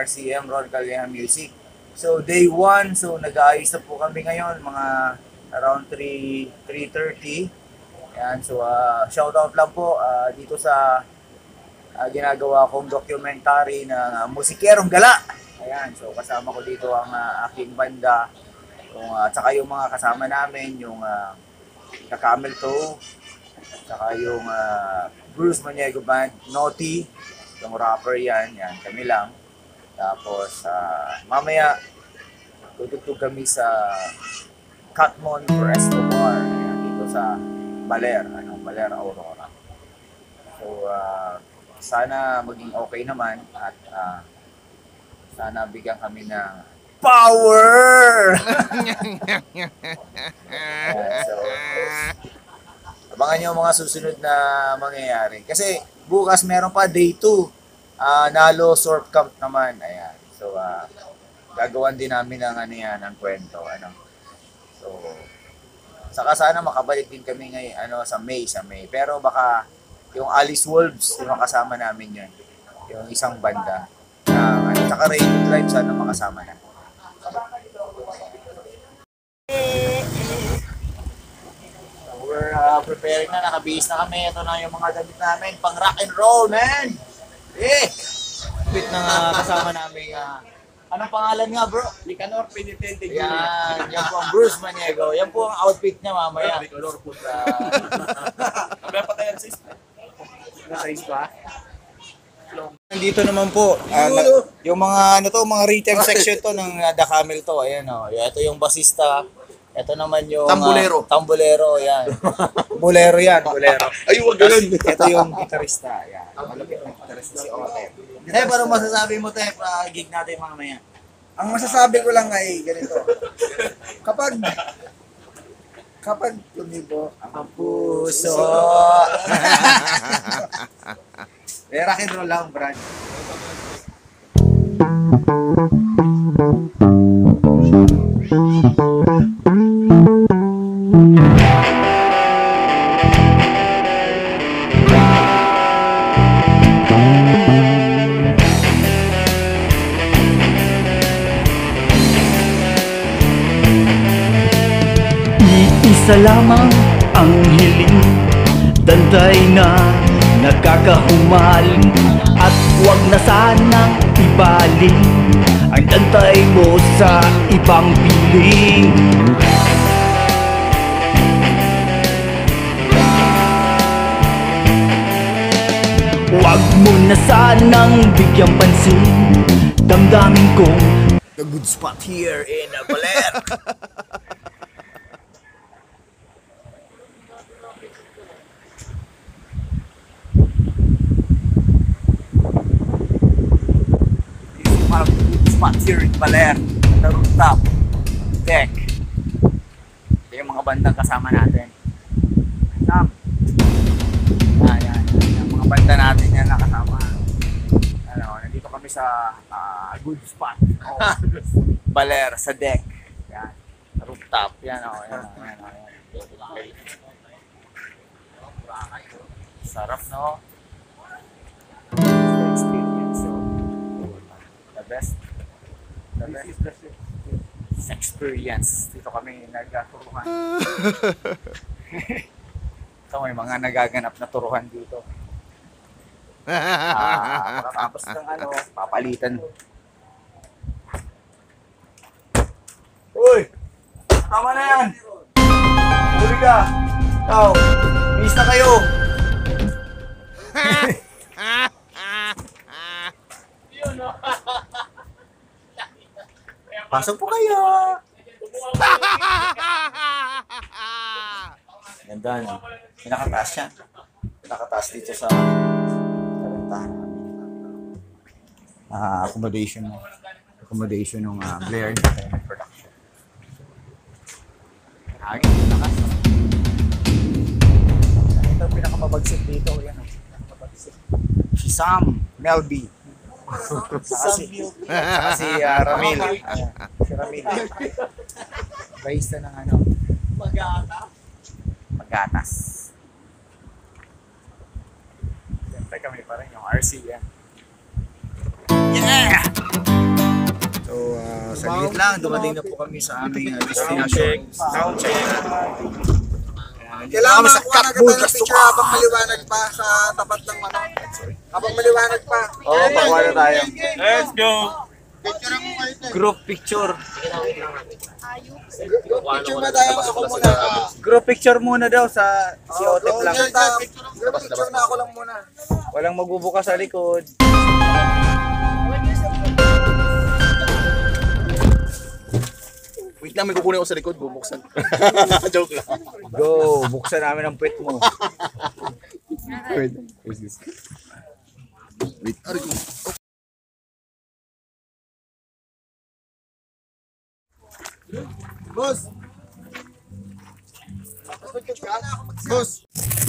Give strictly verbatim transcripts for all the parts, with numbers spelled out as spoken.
R C M, Ron Calleja Music. So day one, so nag-aayos na po kami ngayon, mga around three thirty. Ayan, so uh, shoutout lang po uh, dito sa uh, ginagawa kong documentary na uh, Musikerong Gala. Ayan, so kasama ko dito ang uh, aking banda, yung, uh, at saka yung mga kasama namin, yung uh, Kakamel To, saka yung uh, Bruce Maniego Band, Naughty, yung rapper yan, yan, kami lang. Tapos uh, mamaya, tutugtog kami sa Catmon for Escobar, ayan, dito sa Baler, ano, Baler, Aurora. So, uh, sana maging okay naman at uh, sana bigyan kami ng power! uh, so, abangan nyo mga susunod na mangyayari. Kasi bukas meron pa day two. Uh, Nalo Surf Camp naman. Ayan. So, uh, gagawan din namin ng ano yan, ng kwento. Ano. So, saka sana makabalik din kami ngayon ano, sa May, sa May. Pero baka yung Alice Wolves, yung makasama namin yun. Yung isang banda. Uh, ano, saka Radio Drive, sana makasama na. We're uh, preparing na, nakabihis na kami. Ito na yung mga damit namin, pang rock and roll, man! Eh! Bit na uh, kasama namin. Uh, anong pangalan nga, bro? Nicanor Penitente. Yan, yan po ang Bruce Maniego. Yan po ang outfit niya mamaya. Nicanor po. Kaya pa tayo sa isa. Nasa isa pa? Nandito naman po, uh, na, yung mga ano to, mga retail section to ng uh, The Camel to. Ayan o. Oh. Ito yung basista. Ito naman yung Tambulero. Uh, tambulero, yan. Bolero yan, bolero. Ay, wag ganun. Ito yung gitarista. Yan. Malapit ng gitarista si Otep. Tep, ano masasabi mo, Tep? Uh, gig natin mamaya. Ang masasabi ko lang ay ganito. Kapag kapag tumibo ang puso. Eh, rock and roll lang, Brad. Iisa lamang ang hiling, dantay na nakakahumaling, at huwag na sanang ibaling ang dantay mo sa ibang piling. Huwag mo na sanang bigyang pansin, damdamin kong the good spot here in uh, Baler. Spot here in Baler, the rooftop deck. Ito yung mga bandang kasama natin. Sam. Ayan, ayan, yung mga banda natin yan nakasama. Ano, nandito kami sa uh, good spot. Oh, Baler, sa deck. Yan, sa rooftop. Yan o, oh, yan o, oh, yan o. Oh, yan. Sarap, no? Experience, so. The best. The best experience. Dito kami nagturuhan. Ito may mga nagaganap na turuhan dito. Ah, tapos ng ano, papalitan. Uy! Tama na yan! Huli ka! Ikaw! Miss na kayo! Pasok po kayo! Ganda, no? Pinakataas siya. Pinakataas dito sa kalantahan. Ah, accommodation mo. Accommodation ng uh, Blair Entertainment Production. Hangin, lakas. Ito ang pinakamabagsik dito. Yan ang pinakamabagsik. Si Sam Melby. Saka si, saka si uh, Ramil. Uh, si Ramil. Baista ng ano? Mag-atas. Magatas. Siyempre kami pa rin yung R C yan. Yeah! So, uh, saglit lang, dumating na po kami sa aming uh, destination. Sound check. Kailangan makakuha na kita ng picture habang maliwanag pa sa tapat ng ano. Habang maliwanag pa. Oo, oh, pakuha na tayo. Let's go! Group picture. Picture ba tayo? Ako muna. Group picture muna daw sa si Otep lang. Group picture na ako lang muna. Walang magbubukas sa likod. Wait lang, may kukunin ako sa likod, bubuksan. Joke lang. Go, buksan namin ang puwet mo. Wait, where's this? Wait, aray ko. Boss! Boss!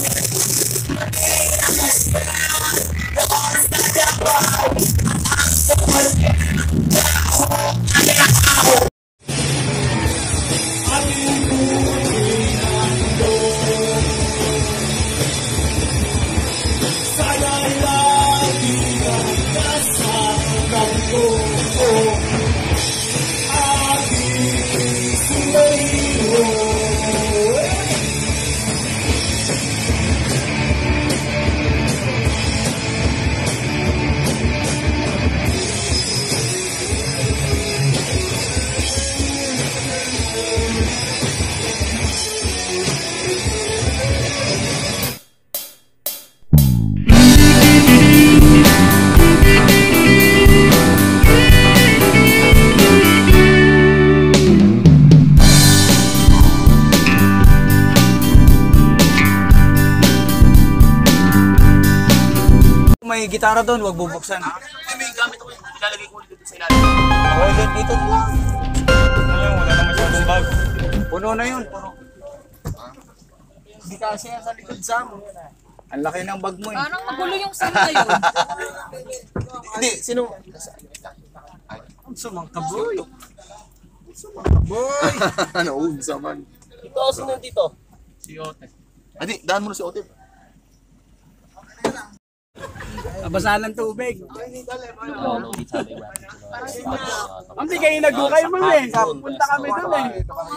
May gitara doon, wag bubuksan. May gamit ako, ilalagay ko ulit dito sa ilalim. Ako dyan, dito lang. Wala naman siya sa bag. Puno na yun, puno. Hindi kasi yan sa likod Sam. Ang laki ng bag mo eh. Parang magulo yung scene na yun. Hindi, sino? Sumangkaboy. Boy! Naunsa man. Ito ako sunod dito. Si Otep. Adi, daan mo na si Otep. Abasa ng tubig. Ang bigay nagukay mo eh. Punta kami doon eh.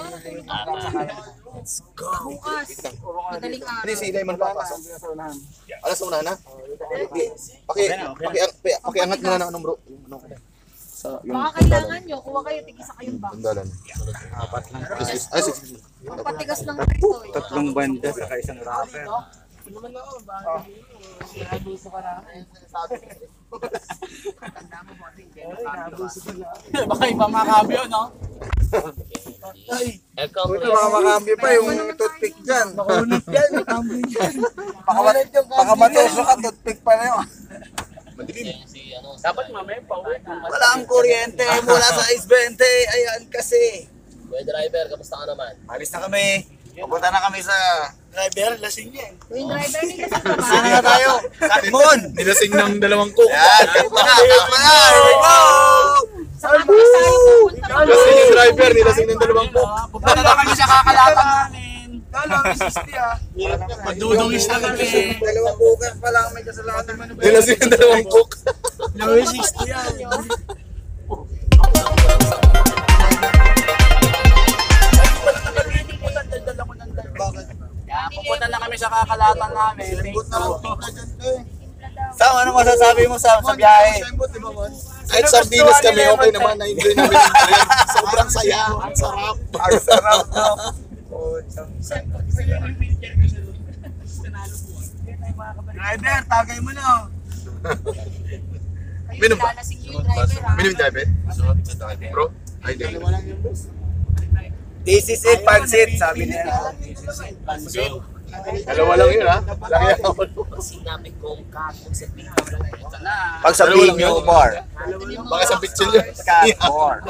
Bukas. Madaling araw. Hindi, si Ilay man papasok. Alas una na? Paki, paki, paki, pakiangat mo na ng ano bro. Ano ka na? Sa yung Baka kailangan nyo, kuha kayo, tigisa kayong box. sandalan. Apat lang. Ay, sige, sige. Ang patigas lang ito eh. Tatlong banda sa isang rapper. Baka iba makabyo, no? Ito baka makambyo pa yung toothpick dyan. Makunit yan, makambyo dyan. Baka, baka matusok ka, toothpick pa na yun. Dapat mamaya pa uwi. Wala ang kuryente mula sa is twenty. Ayan kasi. Kuya driver, kamusta ka naman? Alis na kami. Pupunta na kami sa... Driver, lasing yan. Yung driver nila sa baba. Saan na tayo? Katmon! Nilasing ng dalawang cook. Yan! Katmon na! Katmon na! Here we go! Saka bukas tayo pupunta. Nilasing yung driver, nilasing ng dalawang cook. Pupunta na kami sa kakalatan namin. Kala, may sixty ah. Magdudungis na kami. Dalawang bukas pa lang may kasalanan. Nilasing ng dalawang cook. May sixty yan. Pupunta na kami sa kakalatan namin. Sam, ano masasabi mo Sam sa biyahe? Kahit sardinas kami, okay naman. Na-enjoy namin yung trip. Sobrang saya. Ang sarap. Ang sarap, no? Driver, tagay mo na. Minum ba? Lalasing yung driver ha. Minum tayo, bro? Ay, di. This is it, pansit, sabi niya. Dalawa lang yun, ha? Laki ako. Sinabi kong kakong sa Pag sabihin nyo, bar. Baka sa pitchil yun. Cat, bar.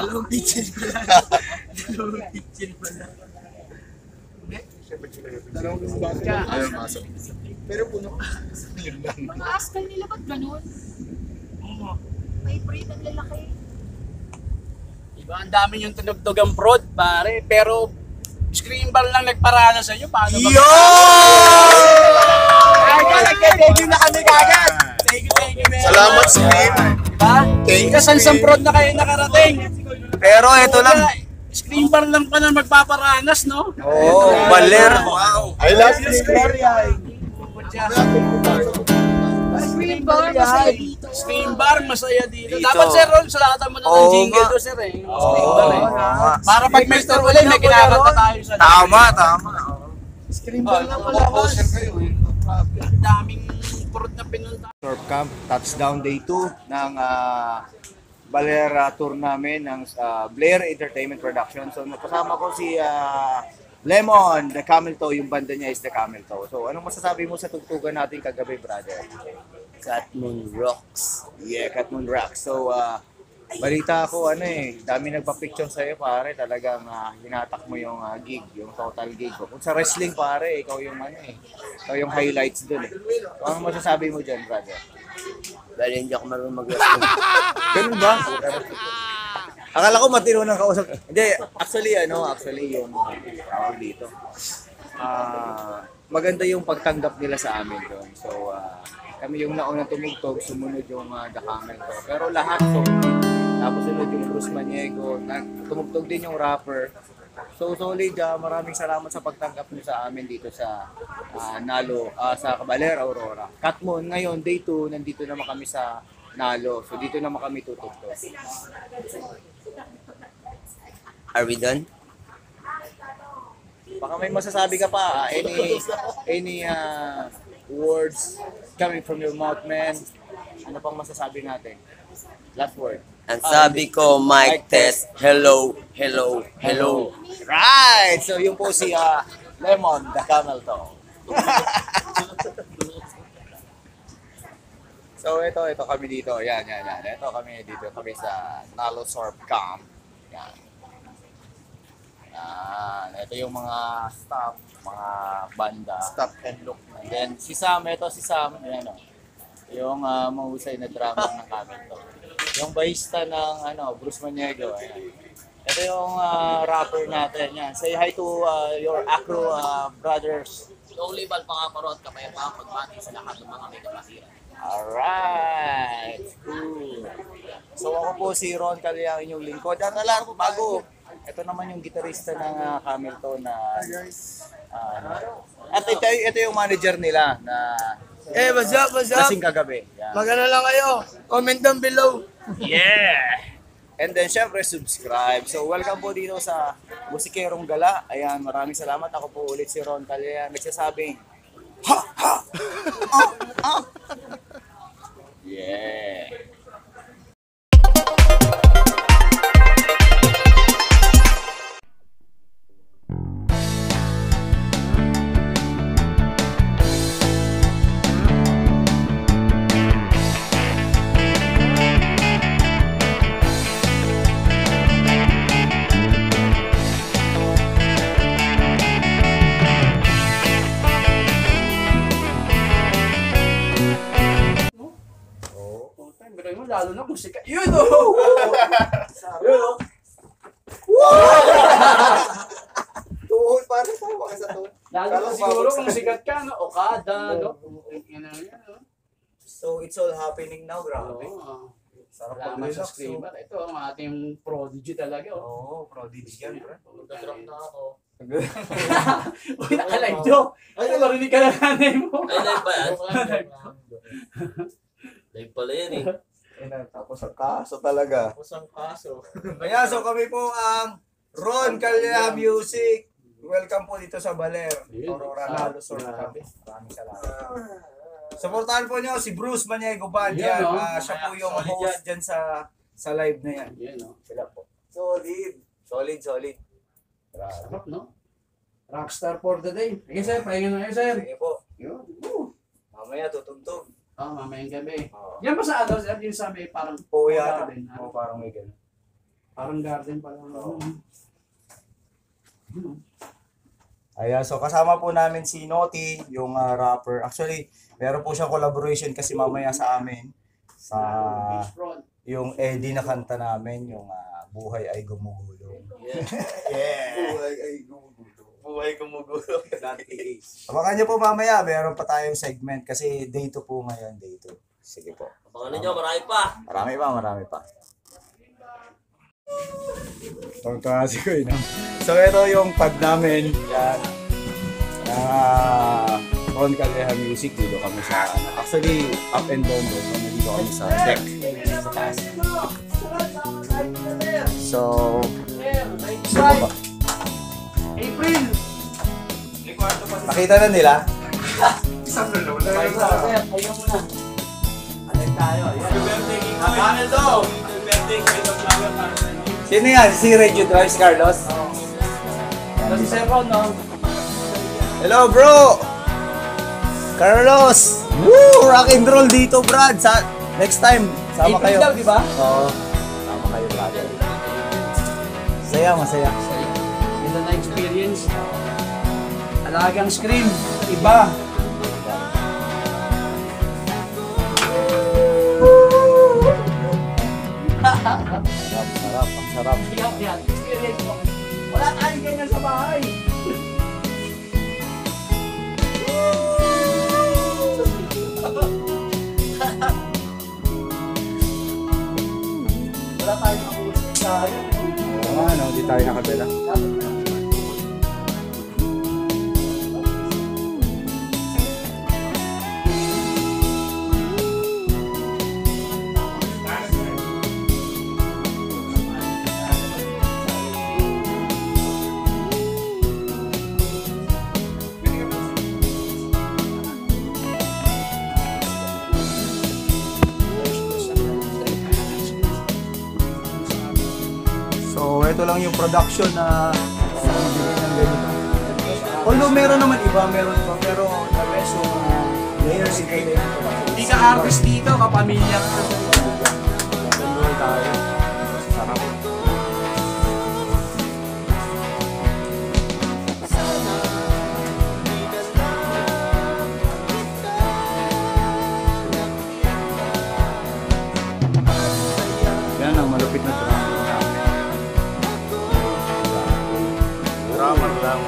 Ayaw masok. Pero puno. Yun lang. Mga askal nila ba't ganun? May breed ang lalaki. Diba, ang dami yung tunugtog ang prod, pare. Pero, screen ball lang nagparana sa inyo. Paano ba? Yo! Ay, thank you na kami kagad. Thank you, thank you, man. Salamat, Steve. Ba? Kasi isang prod na kayo nakarating. Pero ito lang. Screen bar lang pala magpaparanas, no? Oo, baler. Wow. I love this Screen bar, masaya dito. Screen bar, masaya dito. Dito. Dapat sir, Ron, sulatan mo na ng Oo jingle nga. to sir eh. Yung screen bar eh. nga. Para pag may store ulit, may kinakanta tayo sa Tama, tama. Screen bar lang malakas. Ang daming prod na pinunta. Surf Camp, touchdown day two ng ah, Balera tour namin ng ah, Blair Entertainment Production. So kasama ko si ah, Lemon, The Camel Toe, yung banda niya is The Camel Toe. So anong masasabi mo sa tugtugan natin kagabi, brother? Cat Moon Rocks. Yeah, Cat Moon Rock. So ah, balita ako ano eh, dami nagpa-picture sa'yo pare, talagang uh, hinatak mo yung ah, gig, yung total gig. Kung sa wrestling pare, ikaw yung ano eh, ikaw yung highlights dun eh. So, anong masasabi mo dyan, brother? Dahil hindi ako marunong mag-wrestling. Ganun ba? Akala ko matino ng kausap. Hindi, actually ano, actually yung tawag dito. Ah, maganda yung pagtanggap nila sa amin doon. So, ah, kami yung naunang tumugtog, sumunod yung uh, The Camel Toe. Pero lahat solid. Tapos sunod yung Bruce Maniego, nag- tumugtog din yung rapper. So solid, ah, maraming salamat sa pagtanggap niyo sa amin dito sa ah, Nalo, ah, sa Cabalera Aurora. Catmon, ngayon day two, nandito naman kami sa Nalo. So dito naman kami tutugtog. Are we done? Baka may masasabi ka pa, ah, any any ah, words coming from your mouth, man. Ano pang masasabi natin? Last word. Ang sabi ko, mic test, hello, hello, hello. Right! So yung po si ah, Lemon, The Camel Toe. So ito, ito kami dito. Yan, yan, yan. Ito kami dito. Kami sa Nalo Surf Camp. Yan. Yan. Ito yung mga staff, mga banda. Stop and look. And then si Sam, ito si Sam. Ayan o. Yung uh, mahusay na drummer ng Camel Toe. Yung bahista ng ano, Bruce Maniego. Ayan. Ito yung uh, rapper natin. Yan. Say hi to uh, your Acro uh, brothers. Only bal pakaparot ka pa yung mga pagbati sa lahat ng mga may kapatiran. Alright. Cool. So ako po si Ron Calyang, inyong lingkod. At alam ko bago. Ito naman yung gitarista ng uh, Camel Toe na uh, at ito, ito yung manager nila na Eh, what's up, what's up? lasing kagabi. Yan. Magana lang kayo. Comment down below. Yeah! And then syempre subscribe. So welcome po dito sa Musikerong Gala. Ayan, maraming salamat. Ako po ulit si Ron Calyang. Nagsasabing ha ha. Ah, ah. Yeah. Pero mo, lalo na kung sikat. Yun o! Yun o! Tuhod, parang tawa ka sa tuhod. Lalo na siguro kung sikat ka, no? Okada, no? Yan na yan, no? So it's all happening now, grabe. Oo. Sarap Salamat sa pag-relax. screamer. Ito ang ating prodigy talaga. Oo, Oh. oh, prodigy yan, bro. Magdadrop na ako. Uy, nakalive to. Ay, marinig ka na nanay mo. Ay, live ba yan? Live pala yan eh. Tapos ang kaso talaga. Tapos ang kaso. Kaya so kami po ang Ron Calyang Music. Welcome po dito sa Baler. Aurora Nalo Surf Camp. Maraming salamat. Supportahan po nyo si Bruce Maniego Band. Yan, Yan, no? ah, siya po yung host dyan sa sa live na yan. Yan, no? Sila po. Solid. Solid, solid. Sarap, no? Rockstar for the day. Sige, sir. Pahinga na kayo, sir. Sige po. Yun. Woo. Mamaya tutugtog. Oh, mamayang gabi. Oo. Yan ba sa ano, sir? Yung sa may parang Oo, yan. garden. Oo, Ano? parang may ganun. Parang garden pala. Oo. Ano? Ayan, so kasama po namin si Noti, yung ah, rapper. Actually, meron po siyang collaboration kasi mamaya sa amin sa Beach front. yung Eddie na kanta namin, yung ah, Buhay ay Gumugulong. Yeah. Yeah! Buhay ay gumugulo. Buhay gumugulo. Abangan niyo po mamaya, meron pa tayong segment kasi day two po ngayon, day two. Sige po. Ano nyo, marami pa. Marami pa, marami pa. Tungtong si Kuya, no? So, ito yung pad namin. Yan. Ah, Ron Calleja Music. Dito kami sa, ano, actually, up and down doon. So, dito kami sa deck. Sa taas. So, so ba? April! Nakita na nila? Isang lolo. Ayaw mo na. Alag tayo. Happy birthday, King Boy. Happy birthday, King Boy. Sino yan? Si Reggie Drives, Carlos? Ito si Sir Ron, no? Hello, bro! Carlos! Woo! Rock and roll dito, Brad! Sa next time, sama April kayo. daw, di ba? Oo. Sama kayo, brother. Masaya, masaya. Ito na experience. Alagang screen. Iba. Sarap, sarap, ang sarap. Yan, yan. Experience mo. Wala tayong ganyan sa bahay. Wala tayong makulit sa akin. Oo, ano, di tayo nakabila. So, ito lang yung production na bibigyan ng ganito. Although meron naman iba, meron pa, pero the best yung uh, layers in the Hindi ka artist dito, kapamilya ka. Enjoy tayo. Sarap. Yan ang malupit na drama. Drama lang.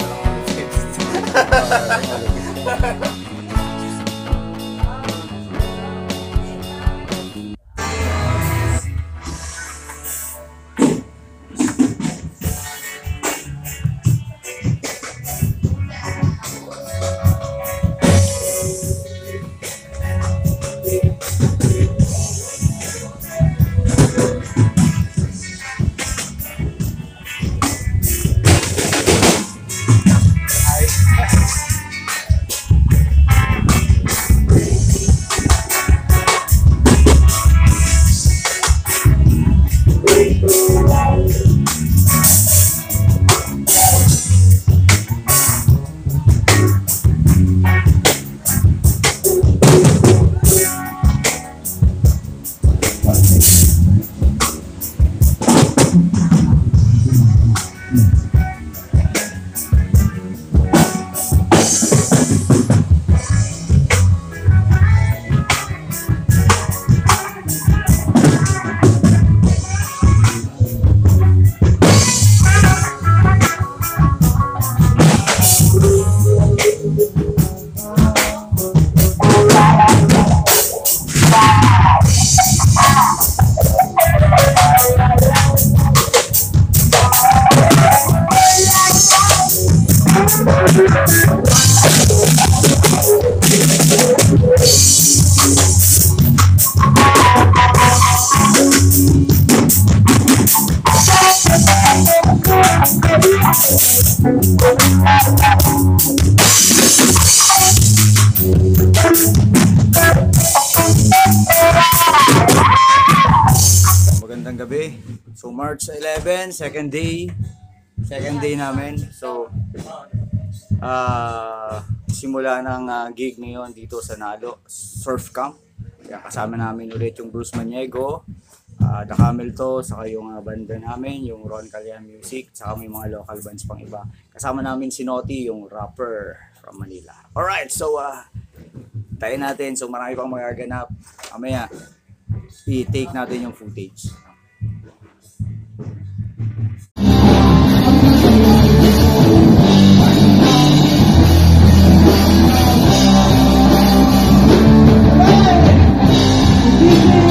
Magandang gabi. So March eleventh, second day. Second day namin. So ah simula ng uh, gig ngayon dito sa Nalo Surf Camp. Kaya kasama namin ulit yung Bruce Maniego, uh, The Camilto, saka yung uh, banda namin, yung Ron Calleja Music, saka may mga local bands pang iba. Kasama namin si Noti, yung rapper from Manila. Alright, so uh, tayo natin. So marami pang magaganap. Mamaya i-take natin yung footage. Thank you.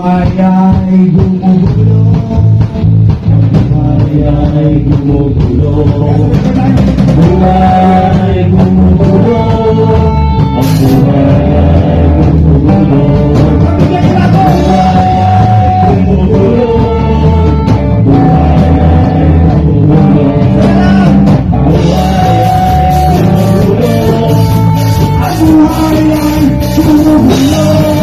buhay ay gumugulo, buhay ay gumugulo, buhay ay gumugulo, ang buhay ay gumugulo, buhay ay gumugulo, buhay ay gumugulo, buhay ay gumugulo, ang buhay ay gumugulo.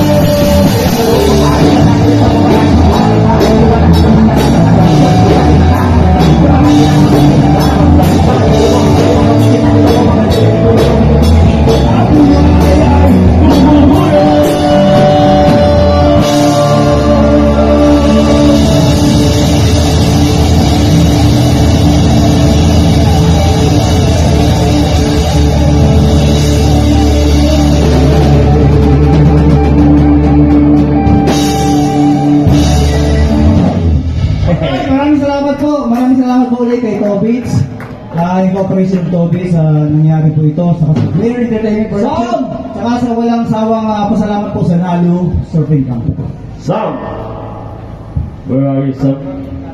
Maraming salamat po. Maraming salamat po ulit kay Tobits. Uh, yung Corporation Tobits, uh, nangyari po ito sa Blair Entertainment Production. Saka sa walang sawang uh, pasalamat po sa Nalu Surfing Camp. Sam! Where are you, Sam?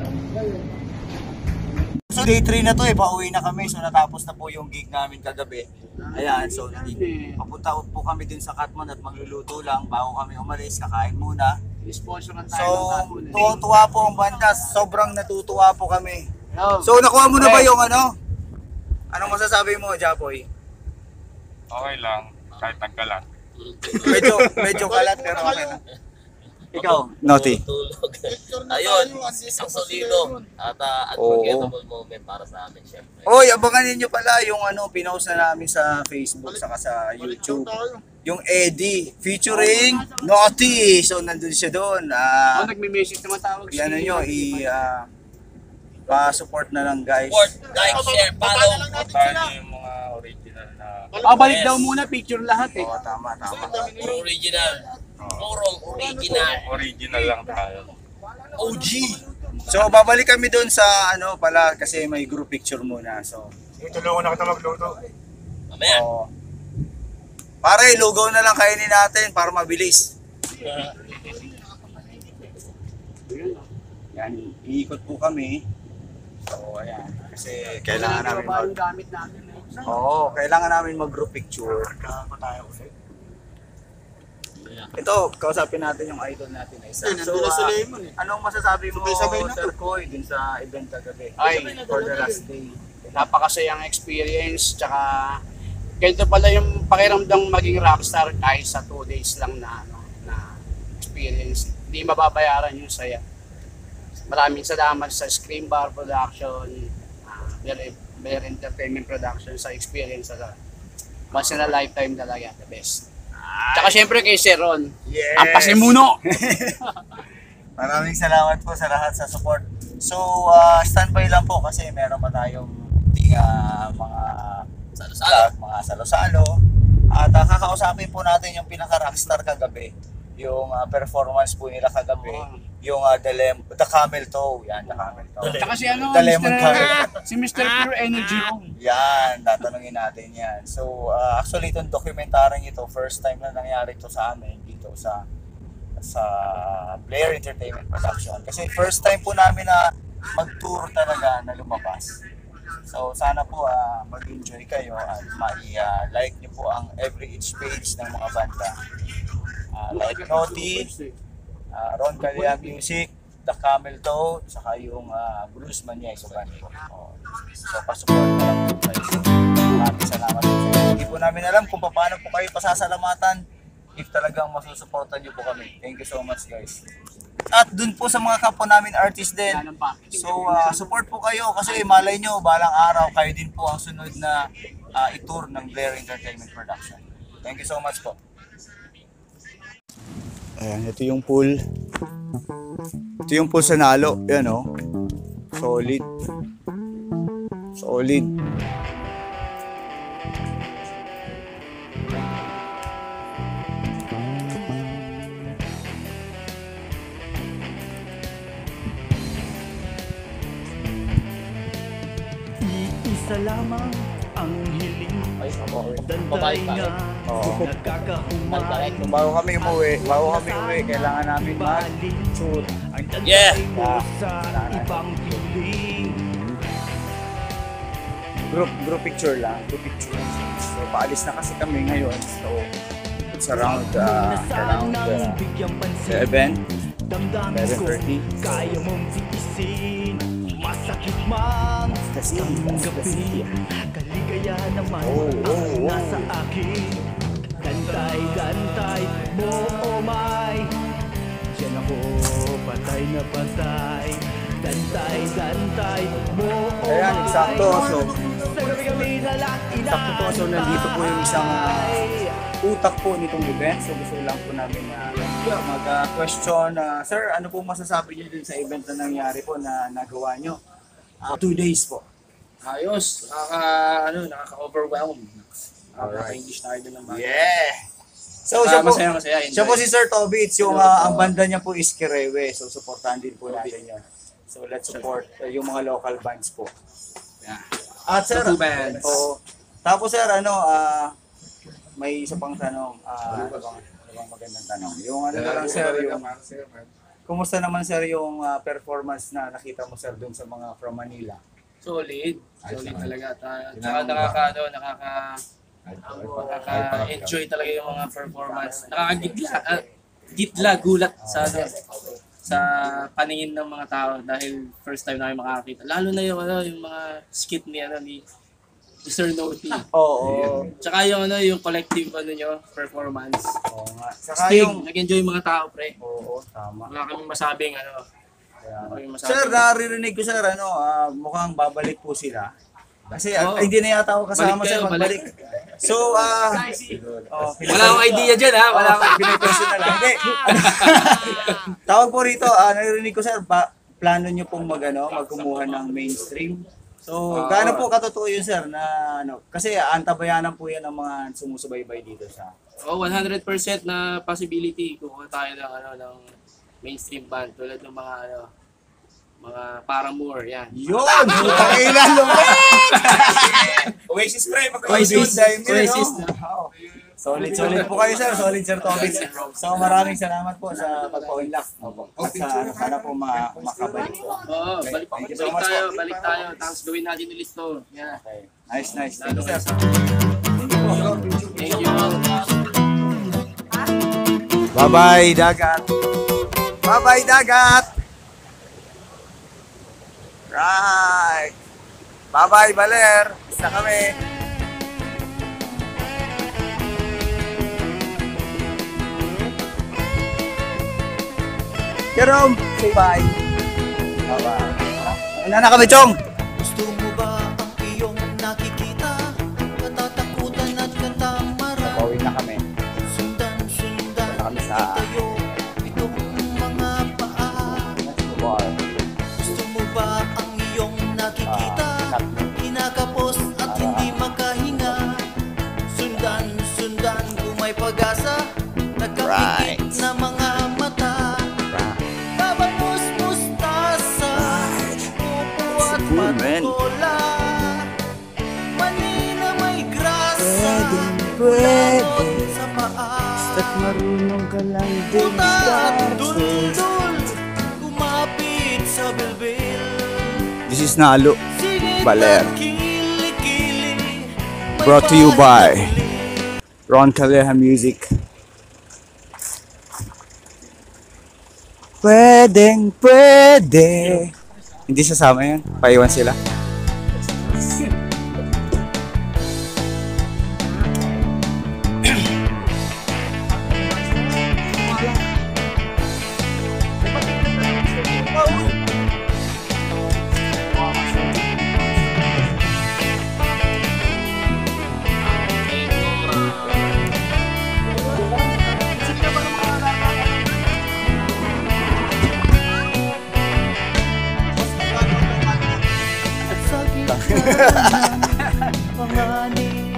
So day three na to eh, pauwi na kami. So natapos na po yung gig namin kagabi. Ayan, so papunta po kami din sa Katmon at magluluto lang bago kami umalis, kakain muna. Sponsoran So, tayo ng Katmon. tuwa-tuwa po ang banda. Sobrang natutuwa po kami. So, nakuha mo na ba yung ano? Anong masasabi mo, Japoy? Okay lang, kahit nagkalat. Medyo, medyo kalat pero okay na. Ikaw, Noti. Tulog. Ayun, isang solido at uh, unforgettable moment para sa amin, syempre. Oy, abangan niyo pala yung ano, pinost na namin sa Facebook saka sa YouTube. Yung Eddie featuring Noti. So, nandun siya doon. Ah, Oh, nagme-message naman tawag yan nyo, i ah, pa-support na lang guys. Support, like, share, follow. Tayo yung mga original na... Oh, balik daw muna, picture lahat eh. Oo, tama, tama. Puro original. Purong original. Original lang tayo. O G. So, babalik kami doon sa ano pala kasi may group picture muna. So, Tulungan na kita magluto. Mamaya. oo. Pare, lugaw na lang kainin natin para mabilis. Yan, iikot po kami. So, ayan. Kasi kailangan namin mag... yung gamit namin. eh. Oo, kailangan namin mag-group picture. Ito, kausapin natin yung idol natin na isa. So, ah, anong masasabi mo, Sir Koy, dun sa event kagabi? Ay, for the last day. Napakasayang experience, tsaka ganito pala yung pakiramdam maging rockstar kahit sa two days lang na, ano, na experience. Hindi mababayaran yung saya. Maraming salamat sa Scream Bar Production, uh, Bear, Bear Entertainment Production sa experience. Sa once in a lifetime talaga, the best. Tsaka syempre kay Sir Ron, Yes! ang pasimuno! Maraming salamat po sa lahat sa support. So, uh, standby lang po kasi meron pa tayong uh, mga Salo-salo. vlog, mga salo-salo. At uh, kakausapin po natin yung pinaka-rockstar kagabi. Yung uh, performance po nila kagabi. Yung uh, the, lem- the Camel Toe. Yan, the Camel Toe. Tsaka si ano, The Lemon Mister Camel. si Mister Pure Energy Room. Yan, tatanungin natin yan. So, uh, actually itong documentaryong ito, first time na nangyari ito sa amin dito sa sa Blair Entertainment Production. Kasi first time po namin na mag-tour talaga na lumabas. So, sana po uh, mag-enjoy kayo at ma-like uh, nyo po ang every each page ng mga banda. Uh, like Noti, uh, Ron Calia Music, The Camel Toe, saka yung uh, Blues Mania So, so pasupport na lang po guys. Maraming salamat po. Hindi po namin alam kung paano po kayo pasasalamatan if talagang masusuportan nyo po kami. Thank you so much guys. At dun po sa mga kapwa namin artist din. So uh, support po kayo kasi malay nyo balang araw kayo din po ang sunod na uh, itour ng Blair Entertainment Production. Thank you so much po. Ayan, ito yung pool. Ito yung pool sa Nalo. Ayan o. Oh. Solid. Solid. Isa lamang ang hiling Babae pa rin. Oo. Balik-balik. Kung bago kami umuwi, bago kami umuwi, kailangan namin mag-shoot. Yeah! Yeah. Kailangan. Group, group picture lang. Group picture lang. So, paalis na kasi kami ngayon. So, it's around, uh, around uh, seven. seven thirty. Kaya mong tiisin, masakit man Kasi, ang kasi, gabi. Kaligayahan naman Oh, ang oh, oh. nasa akin. Dantay, dantay mo, oh my. Diyan ako, patay na patay. Dantay, dantay mo, oh Ayan, my. eksakto. So, Sa gabi-gabi na lang Sakto po, so nandito po yung isang uh, utak po nitong event. So gusto lang po namin na uh, mag-question. Uh, sir, ano po masasabi niyo din sa event na nangyari po na nagawa niyo? Uh, two days po. Ayos, nakaka, ano, nakaka-overwhelm. Nakaka-English tayo din ng bagay. Yeah! So, So, siya po, masaya, masaya. Enjoy. siya po si Sir Tobits, yung uh, ang banda niya po is Kirewe. So, supportahan din po natin yun. So, let's support uh, yung mga local bands po. Yeah. At sir, Two bands. oo. Tapos sir, ano, ah, may isa pang tanong. Ah, ano bang, ano bang magandang tanong? Yung ano na lang sir, yung, kumusta naman sir yung ah, performance na nakita mo sir dun sa mga from Manila? Solid. Solid talaga. Ta- Tsaka nakaka, ano, nakaka, nakaka-enjoy talaga yung mga performance. Nakakagitla, ah, gitla, gulat sa, ano, sa paningin ng mga tao dahil first time namin makakita. Lalo na yung, ano, yung mga skit ni, ano, ni Mister Noti. Oo. Tsaka yung, ano, yung collective, ano nyo, performance. Oo nga. Saka Stig, yung, nag-enjoy yung mga tao, pre. oo, tama. Wala kaming masabing, ano, Kaya- wala kaming masabing. Sir, naririnig ko sir, ano, ah, mukhang babalik po sila. Kasi ah, Oo. hindi na yata ako kasama Balik sir, kayo, magbalik. So, ah, oh, Wala akong idea dyan, ha? Wala akong Pinopersonal lang. Hindi. Tawag po rito, ah, naririnig ko sir, ba, plano nyo pong mag, ano, magkumuha ng mainstream. So, Ah. gaano po katotoo yun sir na ano, kasi antabayanan po yan ng mga sumusubaybay dito sa. Oh, one hundred percent na possibility kung tayo ng ano ng mainstream band tulad ng mga ano mga Paramore, yan. Yun! Putang ina lumit! Oasis pre, Oasis, Oasis na. Solid, solid po kayo sir, solid sir Tobits. So maraming salamat po sa pagpa-unlock. At sa ano, sana po ma makabalik po. Oo, balik, Thank you so balik much tayo, po. balik tayo. Tapos gawin natin yung listo. Yeah. Okay. Nice, nice. Thank you sir. Thank you. Bye-bye, dagat. Bye-bye, dagat. Right. Bye-bye, Baler. Isa kami. Jerome, say bye. Bye-bye. Ano na kami, Chong? Gusto mo ba ang iyong nakikita? Katatakutan at katamaran. Pauwi na kami. Sundan, sundan, Punta kami sa- itayo itong mga paa. Bar. Gusto mo ba ang iyong nakikita? Ah, Kinakapos at hindi makahinga. Sundan, sundan kung may pag-asa. Nagkapikit na mga mata. Babangus, mustasa, upo at Good, man. patola. Mani na may grasa. pwede. Ulangot sa paa. Basta't marunong ka lang Puta at dul-dul, kumapit sa bilbil. This is Nalo. Singit Baler. at kili-kili, may Brought to you by pahit Ron Calleja Music. Pwedeng pwede. Hindi sasama yan. Paiwan sila. sa gitna ng panganib.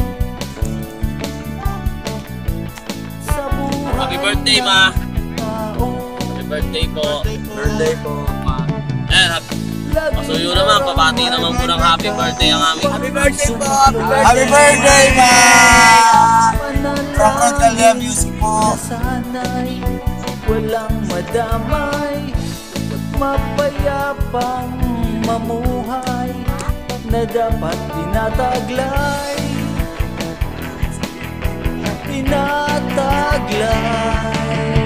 Sa buhay Happy birthday, ma. ng tao, Happy birthday po. Birthday po. Ma. Ayan, happy, Masuyo naman, pabati naman po ng happy birthday ang aming. Happy birthday po! Happy birthday! Happy birthday, man! From Rodalia Music po. Sana'y walang madamay, mapayapang mamuhay na dapat tinataglay, tinataglay.